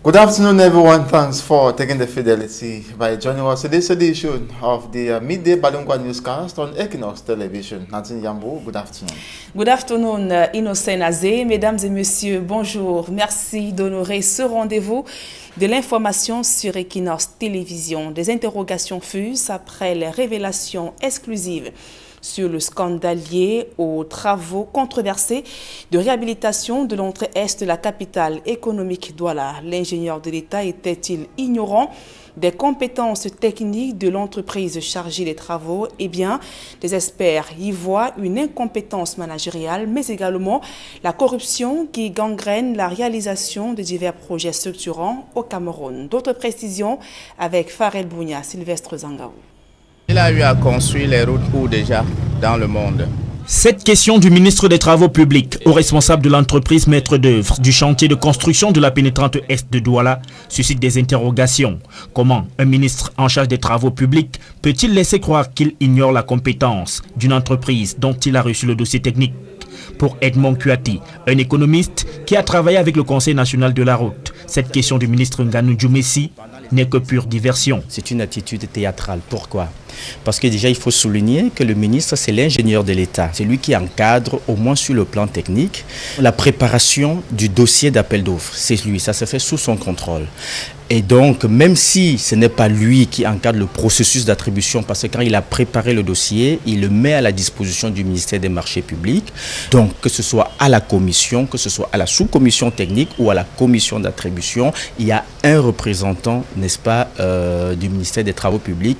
Good afternoon, everyone. Thanks for taking the fidelity by joining us today's edition of the midday Balungwa newscast on Equinox Television. Nathan Yambo, good afternoon. Good afternoon, Innocent Azé. Mesdames et messieurs, bonjour. Merci d'honorer ce rendez-vous de l'information sur Equinox Télévision. Des interrogations fusent après les révélations exclusives sur le scandale lié aux travaux controversés de réhabilitation de l'entrée est de la capitale économique Douala. L'ingénieur de l'État était-il ignorant des compétences techniques de l'entreprise chargée des travaux? Eh bien, des experts y voient une incompétence managériale, mais également la corruption qui gangrène la réalisation de divers projets structurants au Cameroun. D'autres précisions avec Farel Bounia, Sylvestre Zangaou. Il a eu à construire les routes où déjà dans le monde. Cette question du ministre des Travaux publics au responsable de l'entreprise maître d'œuvre du chantier de construction de la pénétrante est de Douala suscite des interrogations. Comment un ministre en charge des travaux publics peut-il laisser croire qu'il ignore la compétence d'une entreprise dont il a reçu le dossier technique? Pour Edmond Kuati, un économiste qui a travaillé avec le Conseil national de la route, cette question du ministre Nganou Djoumessi n'est que pure diversion. C'est une attitude théâtrale. Pourquoi? Parce que déjà, il faut souligner que le ministre, c'est l'ingénieur de l'État. C'est lui qui encadre, au moins sur le plan technique, la préparation du dossier d'appel d'offres. C'est lui, ça se fait sous son contrôle. Et donc, même si ce n'est pas lui qui encadre le processus d'attribution, parce que quand il a préparé le dossier, il le met à la disposition du ministère des Marchés publics. Donc, que ce soit à la commission, que ce soit à la sous-commission technique ou à la commission d'attribution, il y a un représentant, n'est-ce pas, du ministère des Travaux publics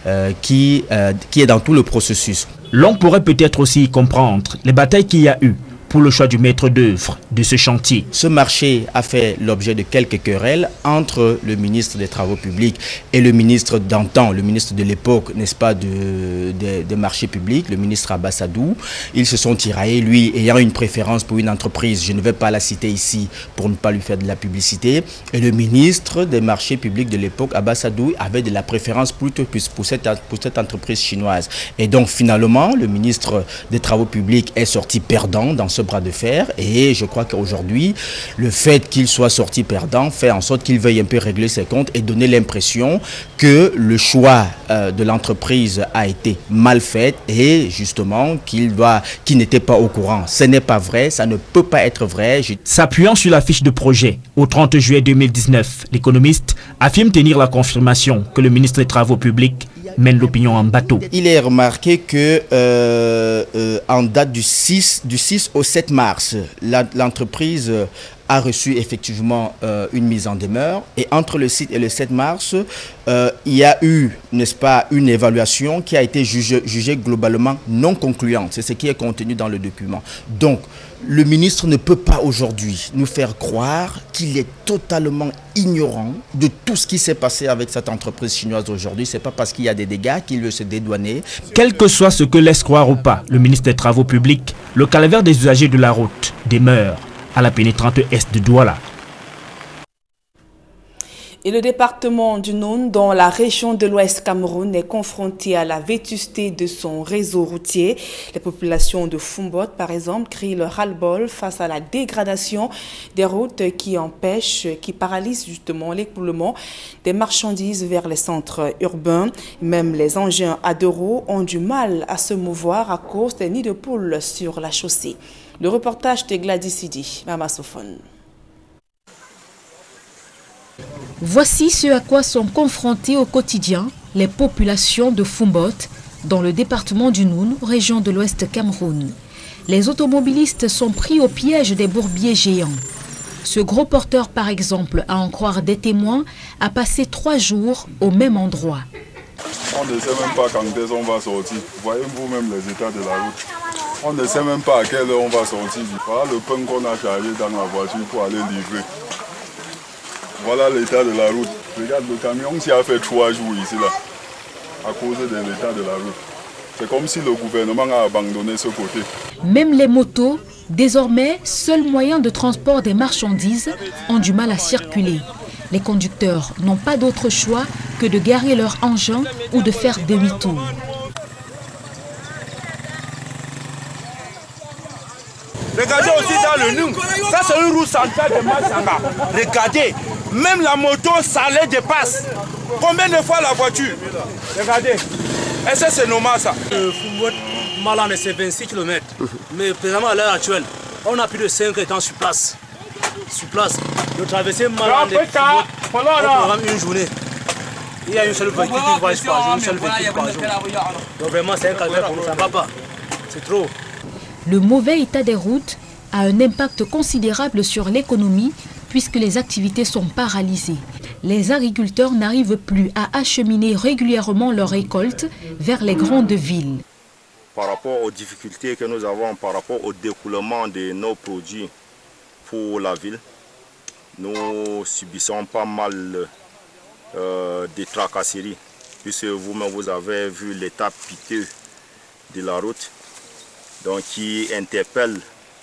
qui est dans tout le processus. L'on pourrait peut-être aussi comprendre les batailles qu'il y a eu pour le choix du maître d'œuvre de ce chantier. Ce marché a fait l'objet de quelques querelles entre le ministre des Travaux publics et le ministre d'antan, le ministre de l'époque, n'est-ce pas, des marchés publics, le ministre Abassadou. Ils se sont tiraillés, lui ayant une préférence pour une entreprise, je ne vais pas la citer ici pour ne pas lui faire de la publicité, et le ministre des marchés publics de l'époque, Abassadou, avait de la préférence plutôt pour cette entreprise chinoise. Et donc finalement, le ministre des Travaux publics est sorti perdant dans ce bras de fer, et je crois qu'aujourd'hui le fait qu'il soit sorti perdant fait en sorte qu'il veuille un peu régler ses comptes et donner l'impression que le choix de l'entreprise a été mal fait et justement qu'il n'était pas au courant. Ce n'est pas vrai, ça ne peut pas être vrai. S'appuyant sur la fiche de projet au 30 juillet 2019, l'économiste affirme tenir la confirmation que le ministre des Travaux publics mène l'opinion en bateau. Il est remarqué que en date du 6 au 7 mars, l'entreprise a reçu effectivement une mise en demeure, et entre le 6 et le 7 mars, il y a eu, n'est-ce pas, une évaluation qui a été jugée globalement non concluante. C'est ce qui est contenu dans le document. Donc, le ministre ne peut pas aujourd'hui nous faire croire qu'il est totalement ignorant de tout ce qui s'est passé avec cette entreprise chinoise aujourd'hui. Ce n'est pas parce qu'il y a des dégâts qu'il veut se dédouaner. Quel que soit ce que laisse croire ou pas le ministre des Travaux publics, le calvaire des usagers de la route demeure à la pénétrante est de Douala. Et le département du Noun, dans la région de l'Ouest Cameroun, est confronté à la vétusté de son réseau routier. Les populations de Fumbot, par exemple, crient le ras-le-bol face à la dégradation des routes qui paralysent justement l'écoulement des marchandises vers les centres urbains. Même les engins à 2 roues ont du mal à se mouvoir à cause des nids de poules sur la chaussée. Le reportage de Gladys Sidi, Mama Sophone. Voici ce à quoi sont confrontées au quotidien les populations de Fumbot, dans le département du Noun, région de l'Ouest Cameroun. Les automobilistes sont pris au piège des bourbiers géants. Ce gros porteur, par exemple, à en croire des témoins, a passé 3 jours au même endroit. On ne sait même pas quand est-ce qu'on va sortir. Voyez vous-même les états de la route. On ne sait même pas à quelle heure on va sortir. Voilà le pain qu'on a chargé dans la voiture pour aller livrer. Voilà l'état de la route. Regarde, le camion s'y a fait 3 jours ici, là, à cause de l'état de la route. C'est comme si le gouvernement a abandonné ce côté. Même les motos, désormais seul moyen de transport des marchandises, ont du mal à circuler. Les conducteurs n'ont pas d'autre choix que de garer leur engin ou de faire demi-tour. Regardez aussi dans le Noun, ça c'est une roue centrale de Massanga. Regardez, Même la moto, ça les dépasse. Combien de fois la voiture? Regardez. Est-ce que c'est normal ça? Malan, c'est 26 km. Mais présentement, à l'heure actuelle, on a plus de 5 temps sur place. Sur place. De traverser Malan, on programme une journée. Il y a une seule voiture qui voit par jour, une seule véhicule par jour. Donc vraiment, c'est un calvaire pour nous, ça ne va pas. C'est trop. Le mauvais état des routes a un impact considérable sur l'économie puisque les activités sont paralysées. Les agriculteurs n'arrivent plus à acheminer régulièrement leurs récoltes vers les grandes villes. Par rapport aux difficultés que nous avons, par rapport au découlement de nos produits pour la ville, nous subissons pas mal de tracasseries, puisque vous-même vous avez vu l'état piteux de la route, donc qui interpelle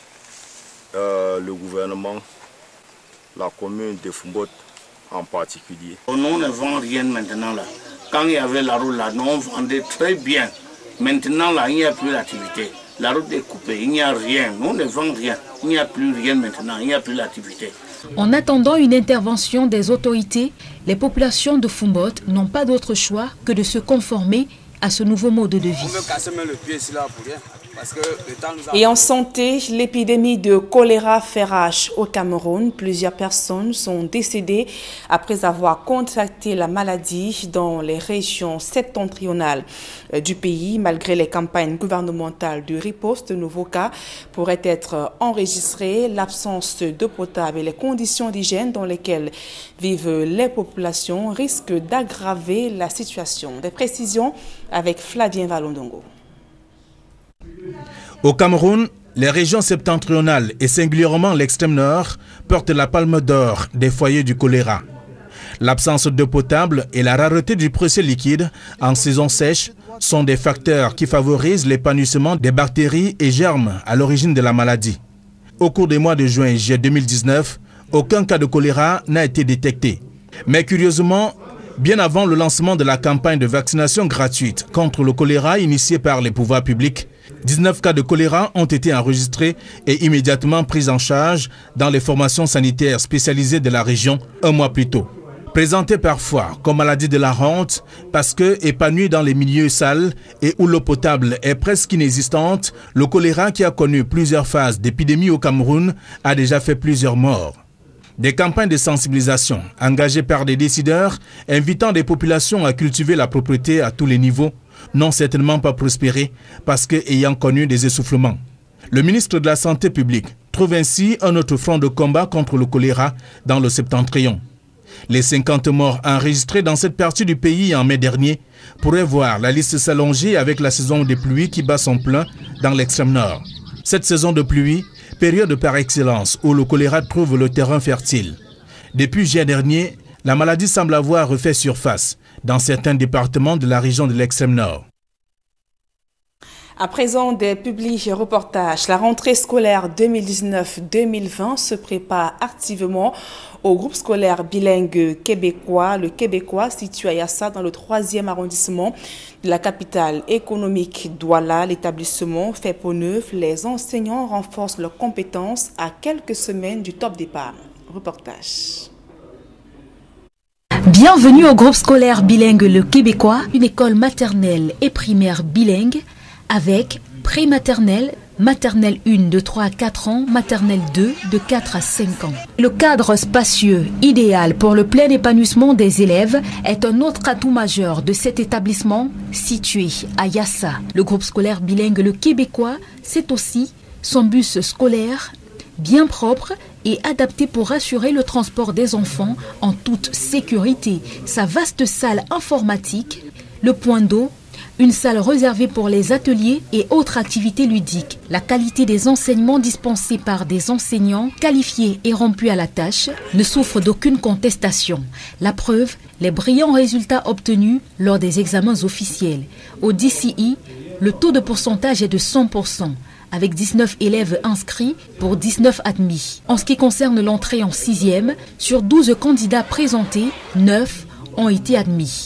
le gouvernement, la commune de Fumbote en particulier. Nous ne vendons rien maintenant là. Quand il y avait la route là, nous on vendait très bien. Maintenant là, il n'y a plus d'activité. La route est coupée, il n'y a rien. Nous ne vendons rien. Il n'y a plus rien maintenant, il n'y a plus d'activité. En attendant une intervention des autorités, les populations de Fumbote n'ont pas d'autre choix que de se conformer à ce nouveau mode de vie. On veut casser même le pied ici là pour rien. Parce que le temps nous a... Et en santé, l'épidémie de choléra fait rage au Cameroun. Plusieurs personnes sont décédées après avoir contracté la maladie dans les régions septentrionales du pays. Malgré les campagnes gouvernementales de riposte, de nouveaux cas pourraient être enregistrés. L'absence d'eau potable et les conditions d'hygiène dans lesquelles vivent les populations risquent d'aggraver la situation. Des précisions avec Flavien Valondongo. Au Cameroun, les régions septentrionales et singulièrement l'extrême nord portent la palme d'or des foyers du choléra. L'absence d'eau potable et la rareté du procès liquide en saison sèche sont des facteurs qui favorisent l'épanouissement des bactéries et germes à l'origine de la maladie. Au cours des mois de juin et juillet 2019, aucun cas de choléra n'a été détecté. Mais curieusement, bien avant le lancement de la campagne de vaccination gratuite contre le choléra initiée par les pouvoirs publics, 19 cas de choléra ont été enregistrés et immédiatement pris en charge dans les formations sanitaires spécialisées de la région un mois plus tôt. Présenté parfois comme maladie de la honte parce que épanoui dans les milieux sales et où l'eau potable est presque inexistante, le choléra qui a connu plusieurs phases d'épidémie au Cameroun a déjà fait plusieurs morts. Des campagnes de sensibilisation engagées par des décideurs invitant des populations à cultiver la propreté à tous les niveaux n'ont certainement pas prospéré parce qu'ayant connu des essoufflements. Le ministre de la Santé publique trouve ainsi un autre front de combat contre le choléra dans le septentrion. Les 50 morts enregistrés dans cette partie du pays en mai dernier pourraient voir la liste s'allonger avec la saison des pluies qui bat son plein dans l'extrême nord. Cette saison de pluie, période par excellence où le choléra trouve le terrain fertile. Depuis juillet dernier, la maladie semble avoir refait surface dans certains départements de la région de l'extrême nord. À présent, des publi-reportages. La rentrée scolaire 2019-2020 se prépare activement au groupe scolaire bilingue québécois. Le Québécois, situé à Yassa, dans le 3e arrondissement de la capitale économique Douala. L'établissement fait peau neuve. Les enseignants renforcent leurs compétences à quelques semaines du top départ. Reportage. Bienvenue au groupe scolaire bilingue Le Québécois, une école maternelle et primaire bilingue avec pré-maternelle, maternelle 1 de 3 à 4 ans, maternelle 2 de 4 à 5 ans. Le cadre spacieux, idéal pour le plein épanouissement des élèves, est un autre atout majeur de cet établissement situé à Yassa. Le groupe scolaire bilingue Le Québécois, c'est aussi son bus scolaire bien propre et adapté pour assurer le transport des enfants en toute sécurité. Sa vaste salle informatique, le point d'eau, une salle réservée pour les ateliers et autres activités ludiques. La qualité des enseignements dispensés par des enseignants qualifiés et rompus à la tâche ne souffre d'aucune contestation. La preuve, les brillants résultats obtenus lors des examens officiels. Au DCI, le taux de pourcentage est de 100%. Avec 19 élèves inscrits pour 19 admis. En ce qui concerne l'entrée en 6e, sur 12 candidats présentés, 9 ont été admis.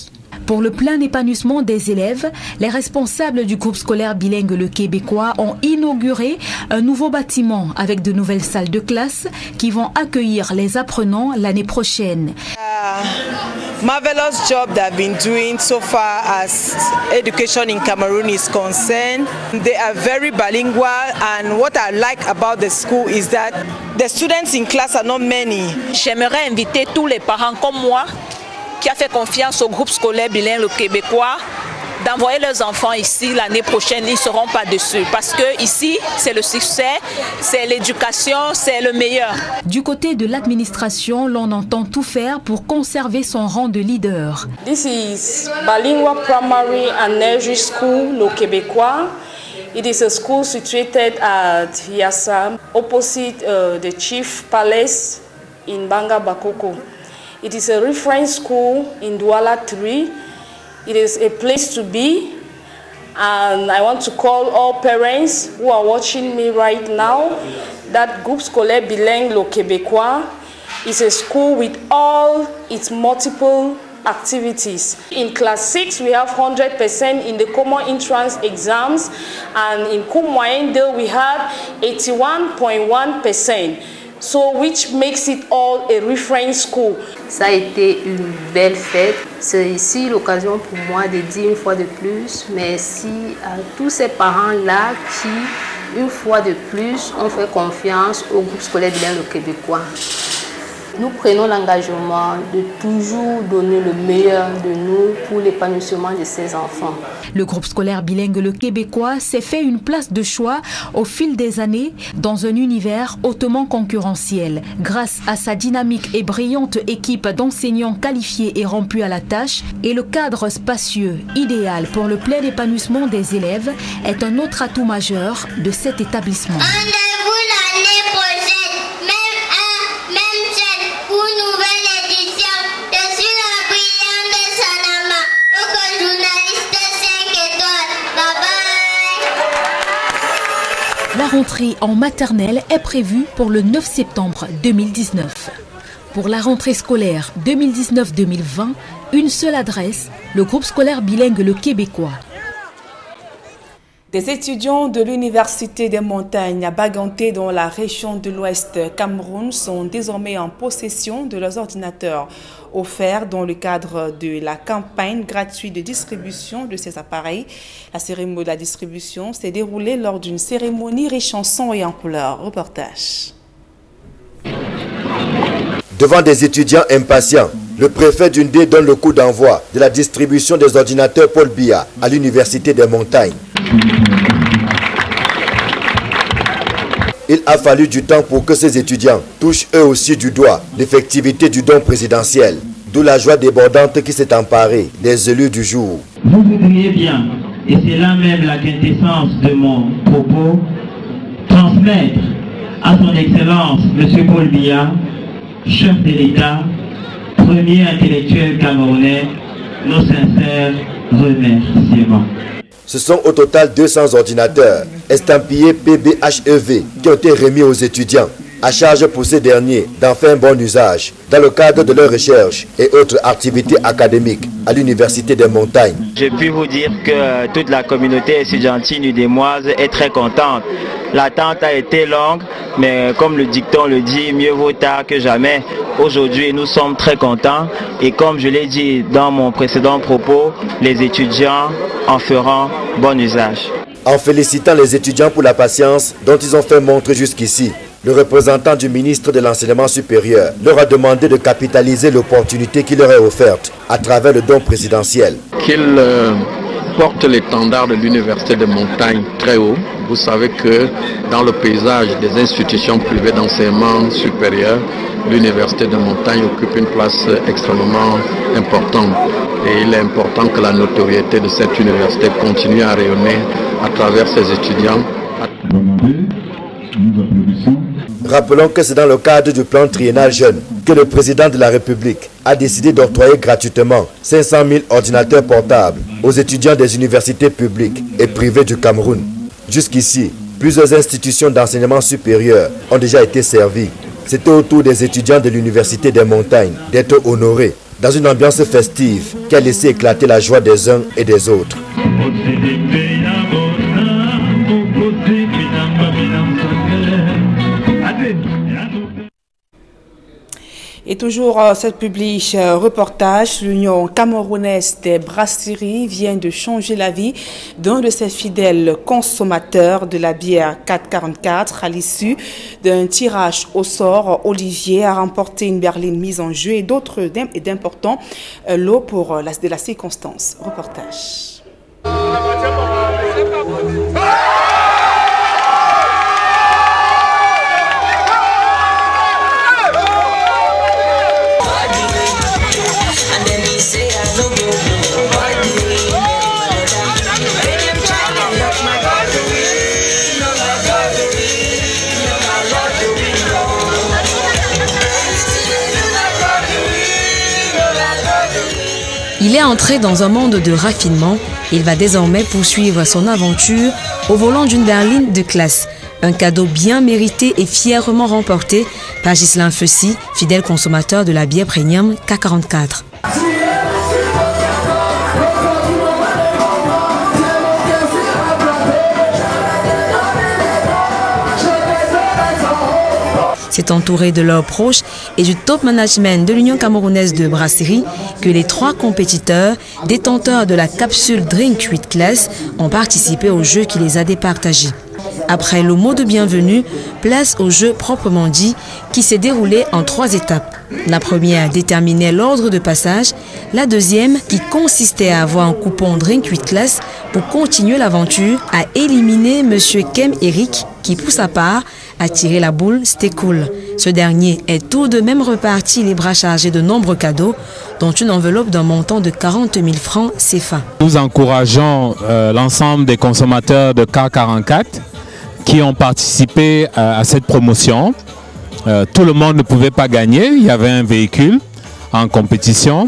Pour le plein épanouissement des élèves, les responsables du groupe scolaire bilingue Le Québécois ont inauguré un nouveau bâtiment avec de nouvelles salles de classe qui vont accueillir les apprenants l'année prochaine. Marvelous job they've been doing so far as education in Cameroon is concerned. They are very bilingual, and what I like about the school is that the students in class are not many. J'aimerais inviter tous les parents comme moi qui a fait confiance au groupe scolaire bilingue Le Québécois d'envoyer leurs enfants ici l'année prochaine. Ils ne seront pas déçus parce que ici c'est le succès, c'est l'éducation, c'est le meilleur. Du côté de l'administration, l'on entend tout faire pour conserver son rang de leader. This is Bilingual Primary and Nursery School Le Québécois. It is a school situated at Yassa, opposite the Chief Palace in Banga Bakoko. It is a reference school in Douala 3. It is a place to be, and I want to call all parents who are watching me right now that Groupe Scolaire Bilingue Le Québécois is a school with all its multiple activities. In class 6, we have 100% in the common entrance exams, and in cours moyen 2, we have 81.1%. So, which makes it all a reference school. Ça a été une belle fête. C'est ici l'occasion pour moi de dire une fois de plus merci à tous ces parents-là qui, une fois de plus, ont fait confiance au groupe scolaire bilingue Le Québécois. Nous prenons l'engagement de toujours donner le meilleur de nous pour l'épanouissement de ces enfants. Le groupe scolaire bilingue Le Québécois s'est fait une place de choix au fil des années dans un univers hautement concurrentiel. Grâce à sa dynamique et brillante équipe d'enseignants qualifiés et rompus à la tâche, et le cadre spacieux, idéal pour le plein épanouissement des élèves, est un autre atout majeur de cet établissement. La rentrée en maternelle est prévue pour le 9 septembre 2019. Pour la rentrée scolaire 2019-2020, une seule adresse, le groupe scolaire bilingue Le Québécois. Des étudiants de l'Université des Montagnes à Baganté dans la région de l'Ouest Cameroun sont désormais en possession de leurs ordinateurs offerts dans le cadre de la campagne gratuite de distribution de ces appareils. La cérémonie de la distribution s'est déroulée lors d'une cérémonie riche en son et en couleurs. Reportage. Devant des étudiants impatients, le préfet d'Undé donne le coup d'envoi de la distribution des ordinateurs Paul Biya à l'Université des Montagnes. Il a fallu du temps pour que ces étudiants touchent eux aussi du doigt l'effectivité du don présidentiel, d'où la joie débordante qui s'est emparée des élus du jour. Vous voudriez bien, et c'est là même la quintessence de mon propos, transmettre à son Excellence M. Paul Biya, chef de l'État, premier intellectuel camerounais, nos sincères remerciements. Ce sont au total 200 ordinateurs estampillés PBHEV qui ont été remis aux étudiants, à charge pour ces derniers d'en faire un bon usage dans le cadre de leurs recherches et autres activités académiques à l'Université des Montagnes. Je puis vous dire que toute la communauté estudiantine udémoise est très contente. L'attente a été longue, mais comme le dicton le dit, mieux vaut tard que jamais. Aujourd'hui, nous sommes très contents et comme je l'ai dit dans mon précédent propos, les étudiants en feront bon usage. En félicitant les étudiants pour la patience dont ils ont fait montre jusqu'ici, le représentant du ministre de l'Enseignement supérieur leur a demandé de capitaliser l'opportunité qui leur est offerte à travers le don présidentiel. Qu'ils portent l'étendard de l'Université de Montagnes très haut. Vous savez que dans le paysage des institutions privées d'enseignement supérieur, l'Université de Montagnes occupe une place extrêmement importante. Et il est important que la notoriété de cette université continue à rayonner à travers ses étudiants. Rappelons que c'est dans le cadre du plan triennal jeune que le président de la République a décidé d'octroyer gratuitement 500 000 ordinateurs portables aux étudiants des universités publiques et privées du Cameroun. Jusqu'ici, plusieurs institutions d'enseignement supérieur ont déjà été servies. C'était au tour des étudiants de l'Université des Montagnes d'être honorés dans une ambiance festive qui a laissé éclater la joie des uns et des autres. Et toujours cette publie reportage, l'Union camerounaise des brasseries vient de changer la vie d'un de ses fidèles consommateurs de la bière 444 à l'issue d'un tirage au sort. Olivier a remporté une berline mise en jeu et d'autres d'importants lots pour de la circonstance. Reportage. Il est entré dans un monde de raffinement. Il va désormais poursuivre son aventure au volant d'une berline de classe. Un cadeau bien mérité et fièrement remporté par Ghislain Fessy, fidèle consommateur de la bière premium K44. C'est entouré de leurs proches et du top management de l'Union camerounaise de brasserie que les 3 compétiteurs, détenteurs de la capsule Drink 8 Class, ont participé au jeu qui les a départagés. Après le mot de bienvenue, place au jeu proprement dit qui s'est déroulé en 3 étapes. La première déterminait l'ordre de passage, la deuxième, qui consistait à avoir un coupon Drink 8 Class pour continuer l'aventure, a éliminé M. Kem Eric qui, pour sa part, a tiré la boule C'était cool. Ce dernier est tout de même reparti les bras chargés de nombreux cadeaux, dont une enveloppe d'un montant de 40 000 francs CFA. Nous encourageons l'ensemble des consommateurs de K44 qui ont participé à cette promotion. Tout le monde ne pouvait pas gagner, il y avait un véhicule en compétition.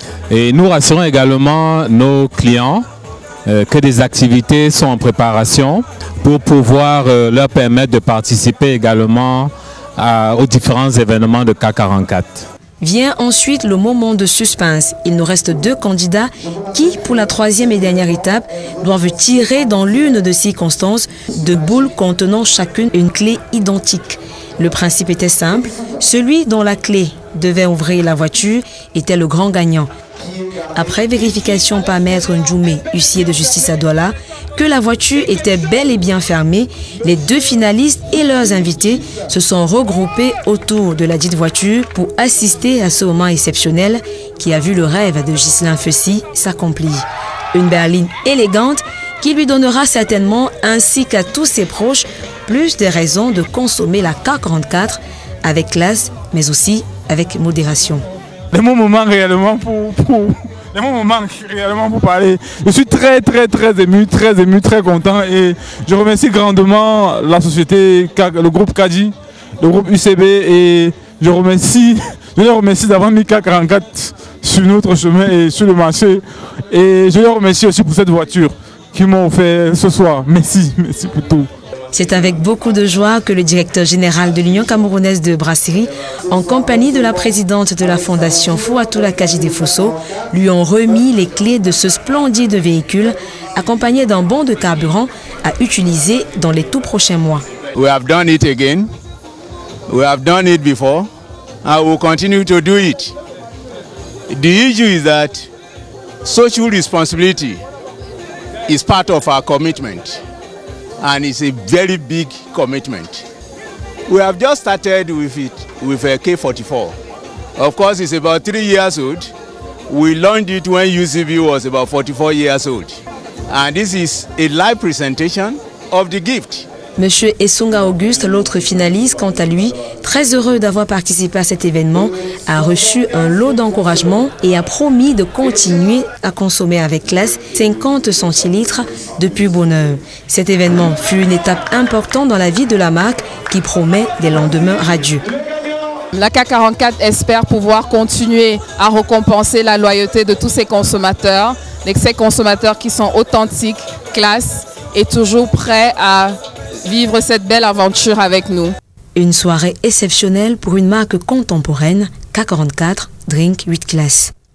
Et nous rassurons également nos clients que des activités sont en préparation pour pouvoir leur permettre de participer également aux différents événements de K44. Vient ensuite le moment de suspense. Il nous reste 2 candidats qui, pour la 3e et dernière étape, doivent tirer dans l'une de circonstances 2 boules contenant chacune une clé identique. Le principe était simple, celui dont la clé devait ouvrir la voiture était le grand gagnant. Après vérification par maître Ndjoumé, huissier de justice à Douala, que la voiture était bel et bien fermée, les 2 finalistes et leurs invités se sont regroupés autour de la dite voiture pour assister à ce moment exceptionnel qui a vu le rêve de Ghislain Fessy s'accomplir. Une berline élégante qui lui donnera certainement, ainsi qu'à tous ses proches, plus de raisons de consommer la K44 avec classe, mais aussi avec modération. Les mots me manquent réellement pour parler. Je suis très ému, très content et je remercie grandement la société, le groupe Kadi, le groupe UCB et je les remercie d'avoir mis K44 sur notre chemin et sur le marché et je les remercie aussi pour cette voiture qu'ils m'ont offert ce soir. Merci pour tout. C'est avec beaucoup de joie que le directeur général de l'Union camerounaise de brasserie, en compagnie de la présidente de la fondation Fouatoula Kajide Fosso, lui ont remis les clés de ce splendide véhicule, accompagné d'un bon de carburant à utiliser dans les tout prochains mois. We have done it again. We have done it before. I will continue to do it. The issue is that social responsibility is part of our commitment. And it's a very big commitment. We have just started with it with a K44. Of course, it's about 3 years old. We launched it when UCB was about 44 years old. And this is a live presentation of the gift. Monsieur Essunga Auguste, l'autre finaliste, quant à lui, très heureux d'avoir participé à cet événement, a reçu un lot d'encouragement et a promis de continuer à consommer avec classe 50 centilitres de pur bonheur. Cet événement fut une étape importante dans la vie de la marque qui promet des lendemains radieux. La K44 espère pouvoir continuer à récompenser la loyauté de tous ses consommateurs qui sont authentiques, classe et toujours prêts à vivre cette belle aventure avec nous. Une soirée exceptionnelle pour une marque contemporaine, K44 Drink 8 Class.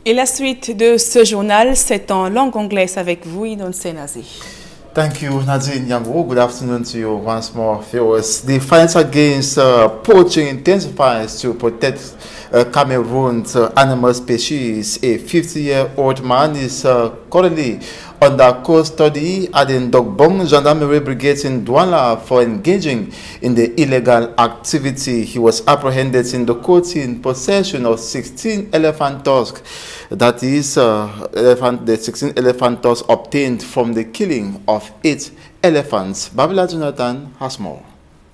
Et la suite de ce journal, c'est en langue anglaise avec vous, Inonse Nazé. Thank you, Nadine Yango. Good afternoon to you once more, viewers. The fight against poaching intensifies to protect Cameroon's animal species. A 50-year-old man is currently under custody at the Ndogbong Gendarmerie Brigade in Douala for engaging in the illegal activity. He was apprehended in the court in possession of 16 elephant tusks. That is, the 16 elephant tusks obtained from the killing of 8 elephants. Babila Jonathan has more.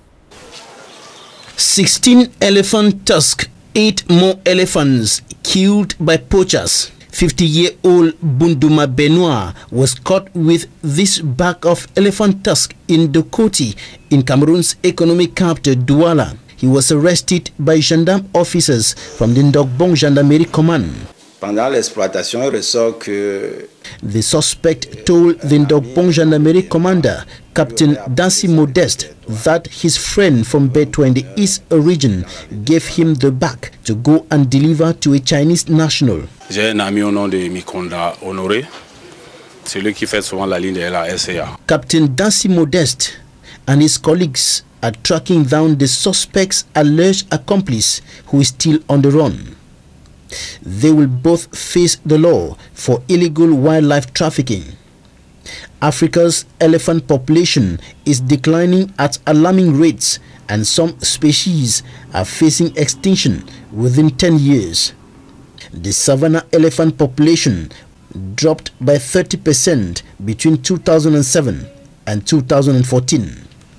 16 elephant tusks, 8 more elephants killed by poachers. 50-year-old Bunduma Benoit was caught with this bag of elephant tusk in Dokoti in Cameroon's economic capital Douala. He was arrested by gendarme officers from the Ndogbong Gendarmerie Command. Pendant l'exploitation, il ressort que the suspect told the Ndogbong Gendarmerie commander, Captain Dancy Modeste, that his friend from Beto in the East region gave him the bag to go and deliver to a Chinese national. J'ai un ami au nom de Mikonda Honoré, celui qui fait souvent la ligne de la SCA. Captain Dancy Modeste and his colleagues are tracking down the suspect's alleged accomplice who is still on the run. They will both face the law for illegal wildlife trafficking. Africa's elephant population is declining at alarming rates, and some species are facing extinction within 10 years. The savanna elephant population dropped by 30% between 2007 and 2014.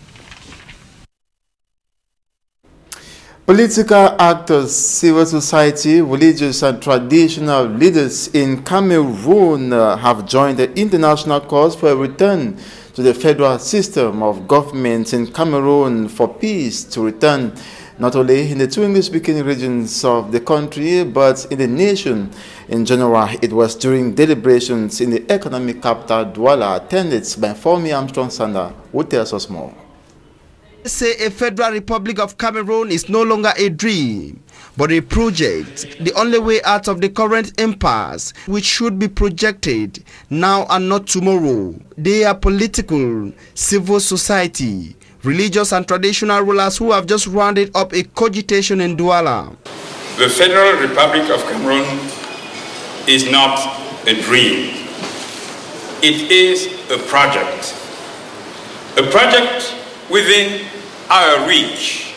Political actors, civil society, religious and traditional leaders in Cameroon have joined the international cause for a return to the federal system of government in Cameroon for peace to return not only in the two English-speaking regions of the country, but in the nation in general. It was during deliberations in the economic capital Douala, attended by Fomi Armstrong Sander, who tells us more. Say a Federal Republic of Cameroon is no longer a dream, but a project, the only way out of the current impasse, which should be projected now and not tomorrow. They are political, civil society, religious and traditional rulers who have just rounded up a cogitation in Douala. The Federal Republic of Cameroon is not a dream. It is a project. A project within our reach.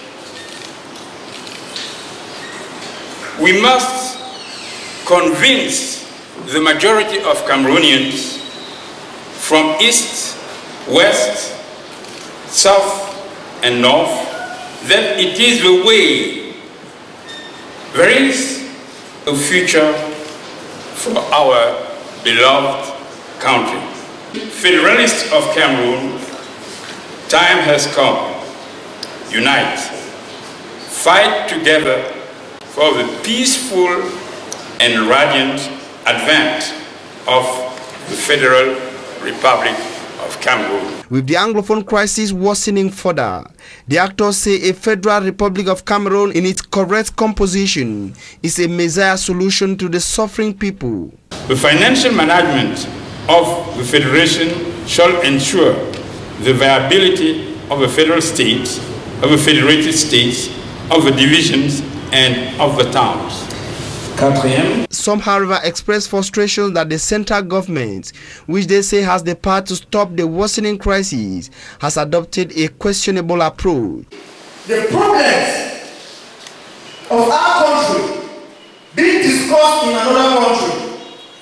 We must convince the majority of Cameroonians from east, west, south, and north that it is the way. There is a future for our beloved country. Federalists of Cameroon, time has come. Unite. Fight together for the peaceful and radiant advent of the Federal Republic of Cameroon. With the Anglophone crisis worsening further, the actors say a Federal Republic of Cameroon in its correct composition is a messiah solution to the suffering people. The financial management of the Federation shall ensure the viability of the federal states, of the federated states, of the divisions, and of the towns. Some, however, express frustration that the central government, which they say has the power to stop the worsening crisis, has adopted a questionable approach. The problems of our country being discussed in another country,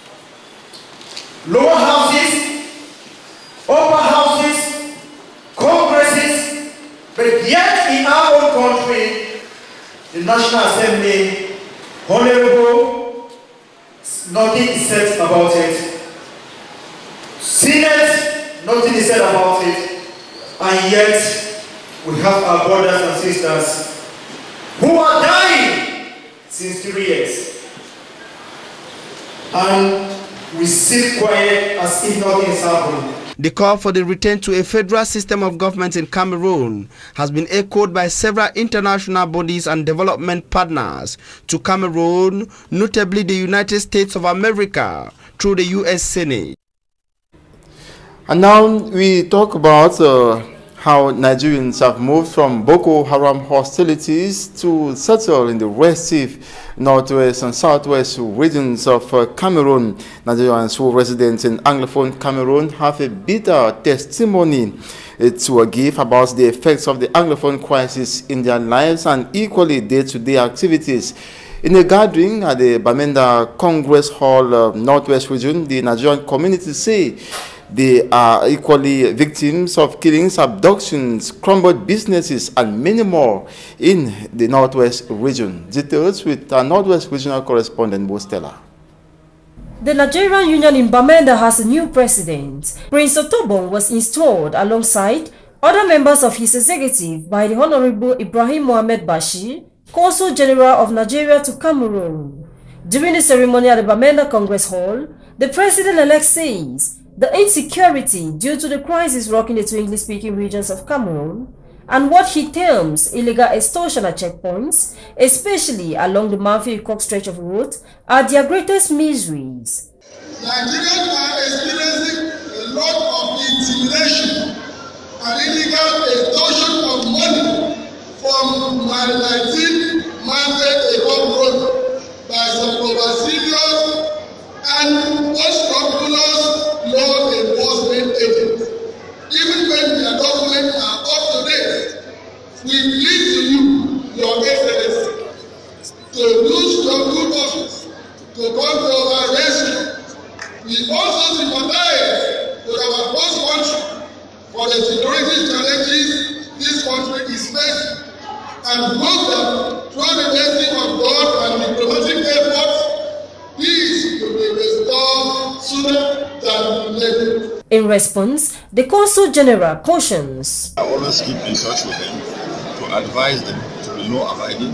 lower houses, upper houses, congresses, but yet in our own country, the National Assembly, Honorable, nothing is said about it. Senate, nothing is said about it. And yet, we have our brothers and sisters who are dying since 3 years. And we sit quiet as if nothing is happening. The call for the return to a federal system of government in Cameroon has been echoed by several international bodies and development partners to Cameroon, notably the United States of America, through the U.S. Senate. And now we talk about how Nigerians have moved from Boko Haram hostilities to settle in the restive northwest and southwest regions of Cameroon. Nigerians who reside in Anglophone Cameroon have a bitter testimony to give about the effects of the Anglophone crisis in their lives and equally day-to-day activities. In a gathering at the Bamenda Congress Hall, Northwest region, the Nigerian community say they are equally victims of killings, abductions, crumbled businesses, and many more in the Northwest region. Details with our Northwest regional correspondent, Bo Stella. The Nigerian Union in Bamenda has a new president. Prince Otobong was installed alongside other members of his executive by the Honorable Ibrahim Mohamed Bashir, Consul General of Nigeria to Cameroon. During the ceremony at the Bamenda Congress Hall, the president-elect says the insecurity due to the crisis rocking the two English-speaking regions of Cameroon and what he terms illegal extortion at checkpoints, especially along the Manfi-Cook stretch of road, are their greatest miseries. Nigerians are experiencing a lot of intimidation and illegal extortion of money from my 19 Manfi-Cook road by some overseers and unscrupulous law enforcement agents. Even when their documents are up to date, we plead to you, Your Excellency, to use your good office to come to our rescue. We also sympathize with our host country for the security challenges this country is facing and hope that through the blessing of God and diplomatic efforts, peace will be restored sooner than later. In response, the Consul General cautions. I always keep in touch with them to advise them to be law-abiding,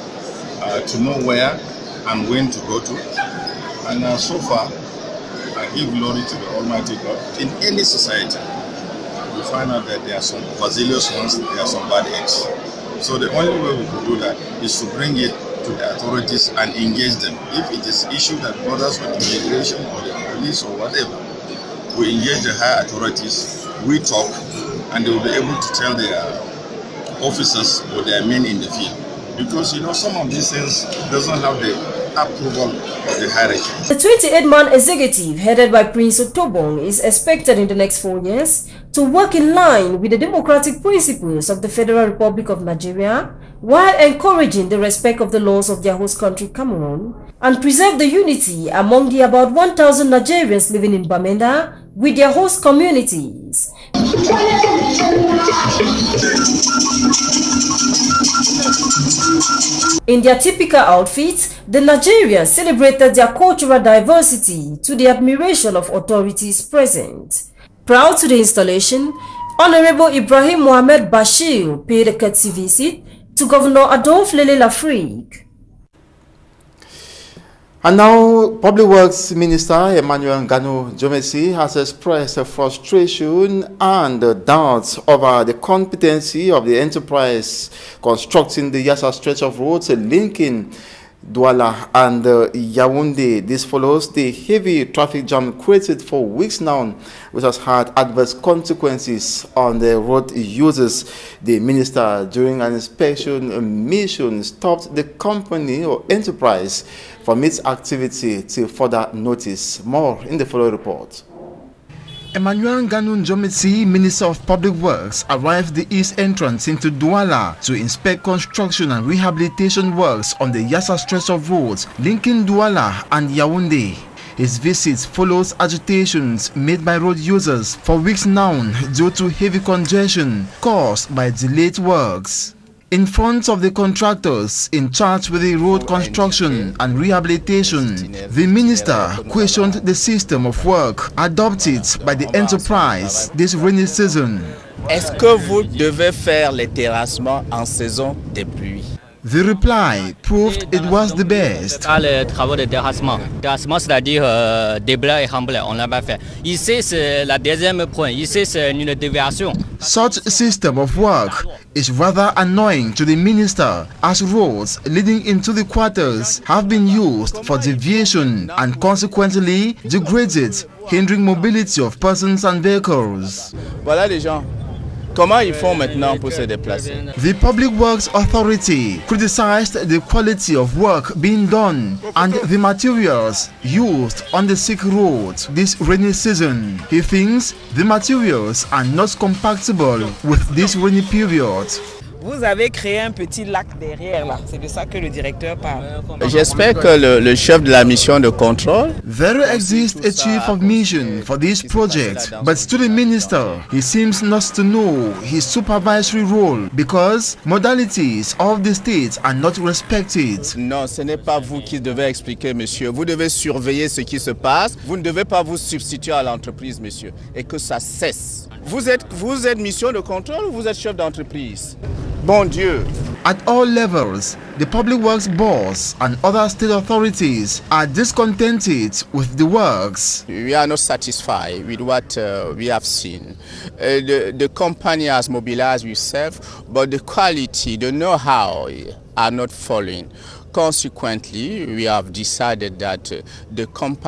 to know where and when to go to. And so far, I give glory to the Almighty God. In any society, we find out that there are some overzealous ones, there are some bad eggs. So the only way we could do that is to bring it to the authorities and engage them. If it is issue that borders with immigration or the police or whatever, we engage the higher authorities, we talk, and they will be able to tell their officers or their men in the field. Because, you know, some of these things doesn't have the approval of the hierarchy. The 28-man executive headed by Prince Otobong is expected in the next 4 years to work in line with the democratic principles of the Federal Republic of Nigeria while encouraging the respect of the laws of their host country Cameroon and preserve the unity among the about 1,000 Nigerians living in Bamenda with their host communities. In their typical outfits, the Nigerians celebrated their cultural diversity to the admiration of authorities present. Prior to the installation, Honorable Ibrahim Mohamed Bashir paid a courtesy visit to Governor Adolphe Lele Lafrique. And now, Public Works Minister Emmanuel Nganu Jomesi has expressed frustration and doubts over the competency of the enterprise constructing the Yassa stretch of roads linking Douala and Yaoundé. This follows the heavy traffic jam created for weeks now, which has had adverse consequences on the road users. The minister, during an inspection mission, stopped the company or enterprise from its activity till further notice. More in the following report. Emmanuel Nganu Jomesi, Minister of Public Works, arrived the east entrance into Douala to inspect construction and rehabilitation works on the Yassa stretch of roads linking Douala and Yaoundé. His visit follows agitations made by road users for weeks now due to heavy congestion caused by delayed works. In front of the contractors in charge with the road construction and rehabilitation, the minister questioned the system of work adopted by the enterprise this rainy season. Est-ce que vous devez faire les terrassements en saison de pluie? The reply proved it was the best. Les travaux de terrassement. Terrassement, c'est-à-dire déblai et remblai, on l'a pas fait. Ici, c'est la deuxième point. Ici, c'est une déviation. Such system of work is rather annoying to the minister, as roads leading into the quarters have been used for deviation and consequently degraded, hindering mobility of persons and vehicles. Voilà les gens. Comment ils font maintenant pour se déplacer? The Public Works Authority criticized the quality of work being done and the materials used on the Sikh road this rainy season. He thinks the materials are not compatible with this rainy period. Vous avez créé un petit lac derrière là, c'est de ça que le directeur parle. J'espère que le chef de la mission de contrôle. There exists a chief of mission for this project, but to the minister, he seems not to know his supervisory role because modalities of the state are not respected. Non, ce n'est pas vous qui devez expliquer, monsieur. Vous devez surveiller ce qui se passe. Vous ne devez pas vous substituer à l'entreprise, monsieur, et que ça cesse. Vous êtes mission de contrôle ou vous êtes chef d'entreprise? Bon Dieu. At all levels, the Public Works Boss and other state authorities are discontented with the works. We are not satisfied with what we have seen. The company has mobilized itself, but the quality, the know-how are not following. Consequently, we have decided that the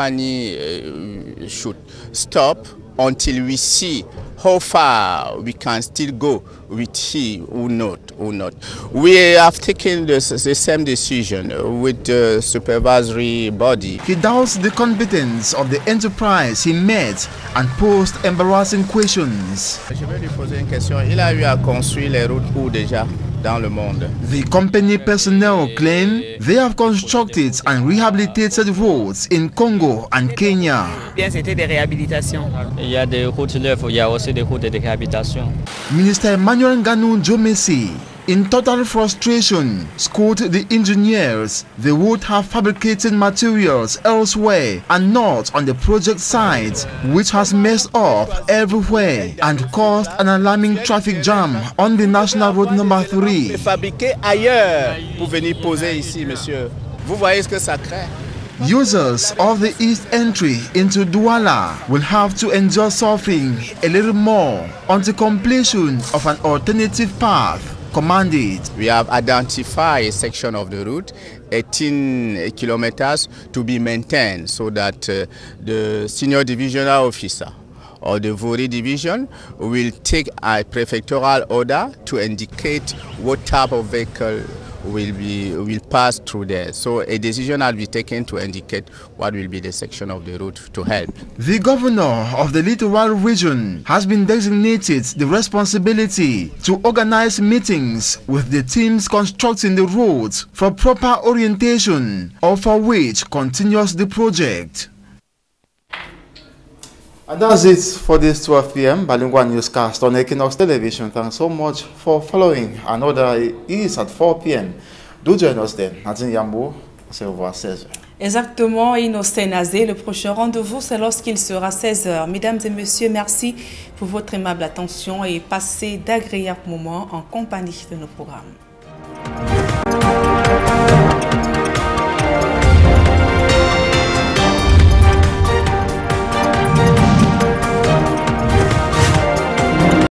company should stop until we see how far we can still go with he or not. We have taken the same decision with the supervisory body. He doubts the competence of the enterprise he met and posed embarrassing questions. Je vais lui poser une question. Il a eu à construire les routes où déjà dans le monde? The company personnel claim they have constructed and rehabilitated roads in Congo and Kenya. Bien, c'était des réhabilitations. Il y a des routes neuves, il y a aussi des routes de réhabilitation. Minister Emmanuel Nganou Jomesi, in total frustration, scolded the engineers. They would have fabricated materials elsewhere and not on the project site, which has messed up everywhere and caused an alarming traffic jam on the National Road number 3. Fabriqué ailleurs pour venir poser ici, monsieur. Vous voyez ce que ça crée? Users of the east entry into Douala will have to endure suffering a little more until completion of an alternative path commanded. We have identified a section of the route, 18 kilometers, to be maintained so that the senior divisional officer or the Vori division will take a prefectural order to indicate what type of vehicle will pass through there. So a decision will be taken to indicate what will be the section of the route to help. The governor of the Littoral region has been designated the responsibility to organize meetings with the teams constructing the roads for proper orientation, or for which continues the project. And that's it for this 12 p.m. bilingual newscast on Equinox Television. Thanks so much for following. Another is at 4 p.m. Do join us then. Nadine Yambo, c'est au revoir 16h. Exactement, Innocent Nazé. Le prochain rendez-vous, c'est lorsqu'il sera 16h. Mesdames et messieurs, merci pour votre aimable attention et passez d'agréables moments en compagnie de nos programmes.